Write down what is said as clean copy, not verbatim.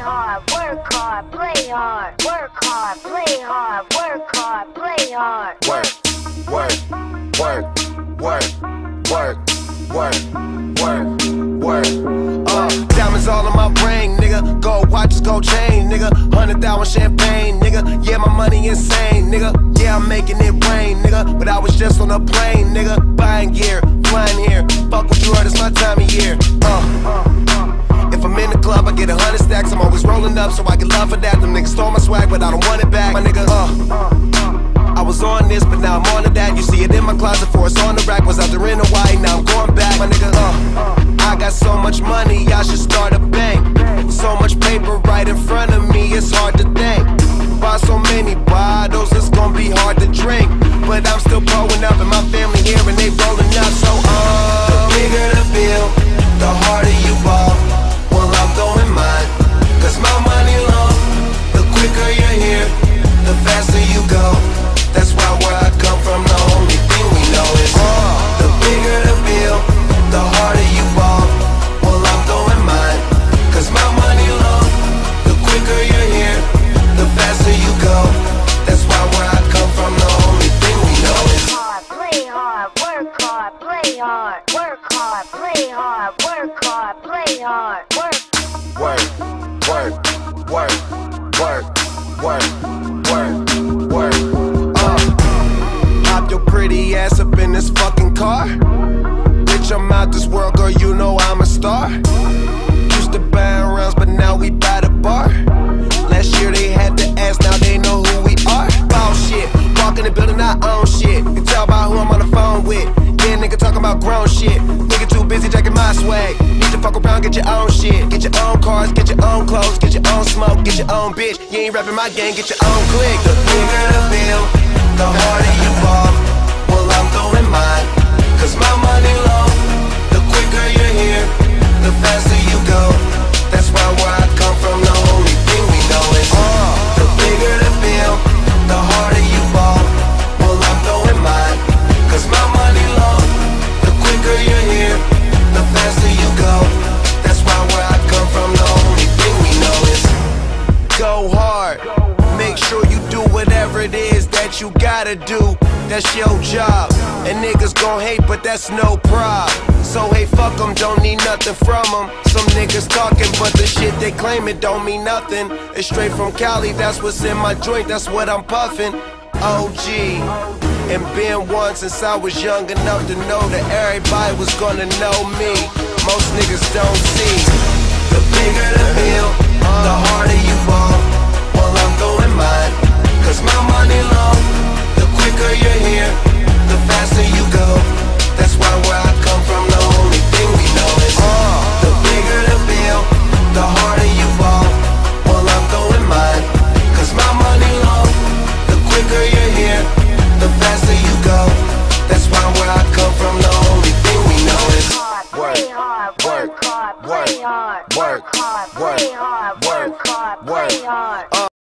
hard, work hard, play hard, work hard, play hard, work hard, play hard. Work, work, work, work, work, work, work, work. Diamonds all in my brain, nigga. Gold watches, gold chain, nigga. 100,000 champagne, nigga. Yeah, my money insane, nigga. Yeah, I'm making it rain, nigga. But I was just on a plane, nigga. Buying gear, flying here. Fuck what you heard, it's my time of year. If I'm in the club, I get 100 stacks. I'm always rolling up, so I get love for that. Them niggas stole my swag, but I don't want it back. My nigga, I was on this, but now I'm on to that. You see it in my closet, for it's on the rack. Was out there in Hawaii, now I'm going back. My nigga, I got so much money, I should start a bank. So much paper right in front of me, it's hard to think. Buy so many bottles, it's gonna be hard to drink. But I'm still growing up, and my family here, and they rolling up. So, the bigger the bill, the harder you ball. Well, I'm throwing mine, cause my money long. The quicker you're here, the faster you go. That's why where I come from, the only thing we know is the bigger the bill, the harder you ball. Well, I'm throwing mine, cause my money long. The quicker you're here, the faster you go. That's why where I come from, the only thing we know is hard, play hard, work hard, play hard, work hard, play hard, work hard, play hard, work, work, work, work, work, work, work, work. Hop your pretty ass up in this fucking car. Bitch, I'm out this world, girl, you know I'm a star. Used to buy rounds, but now we buy the bar. Last year they had to ask, now they know who we are. Ball shit, walk in the building, I own shit. You can tell by who I'm on the phone with. Yeah, nigga talking about grown shit. Nigga too busy jacking my swag. Need to fuck around, get your own shit. Get your own cars, get your own clothes, get your own smoke, get your own bitch. You ain't rapping my gang, get your own clique. The bigger the bill, the harder you ball. Well, I'm throwing mine, cause my money long. The quicker you're here, the faster you go. That's why where I come from, the only thing we know is the bigger the bill, the harder you ball. Well, I'm throwing mine, cause my money long. The quicker you're here, the faster you go. That's why where I come from, the only thing we know is go hard. Make sure you do whatever it is that you gotta do. That's your job. And niggas gon' hate, but that's no prob. So hey, fuck them, don't need nothing from them. Some niggas talking, but the shit they claim it don't mean nothing. It's straight from Cali, that's what's in my joint, that's what I'm puffin'. OG, and been one since I was young enough to know that everybody was gonna know me. Most niggas don't see. The bigger the bill, the harder you ball. Well, I'm throwing mine, cause my money long. The quicker you're here,